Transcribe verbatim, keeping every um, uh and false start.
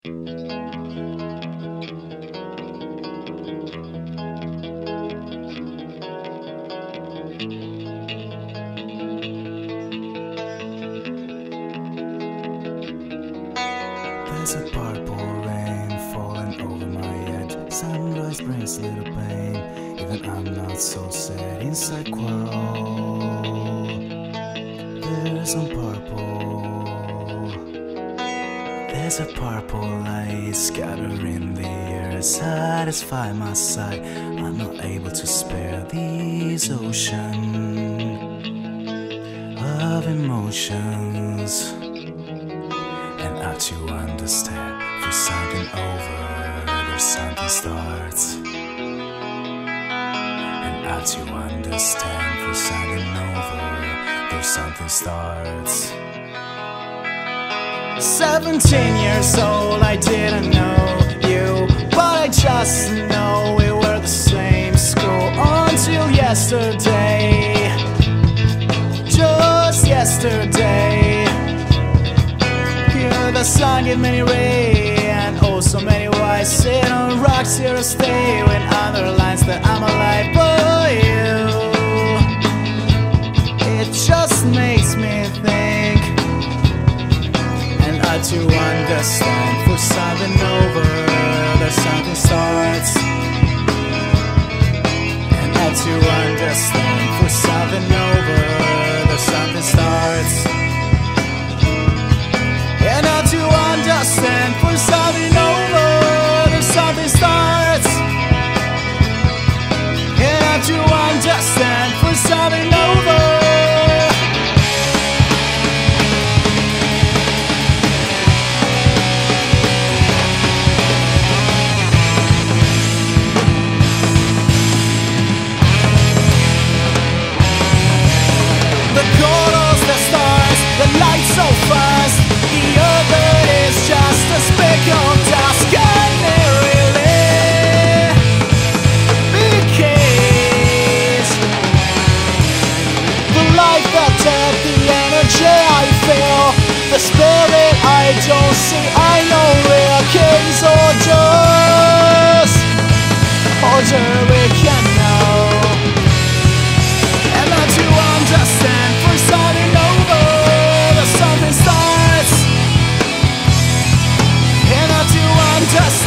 There's a purple rain falling over my head. Sunrise brings little pain, even I'm not so sad. Inside quarrel, there's some purple. There's a purple light scattered in the air. Satisfy my sight, I'm not able to spare this ocean of emotions. And out to understand, for something over, there's something starts. And out to understand, for something over, there's something starts. Seventeen years old, I didn't know you, but I just know we were the same school until yesterday. Just yesterday. The sun gave many rays and also many wise. Sit on rocks here to stay with underlines that I'm alive for you. It just makes me think, and I to understand, for something over, there's something starts. And I to understand, for something over, there's something starts. And now to understand, for something over, there's something starts. And now to understand, for something over. The colors, the stars, the light so fast. The other is just a speck of dust. Can it really be the case? The life, the death, the energy I feel, the spirit I don't see, I know real case or just, or just we can know. And not to understand, for something over, there's something starts. And not to understand.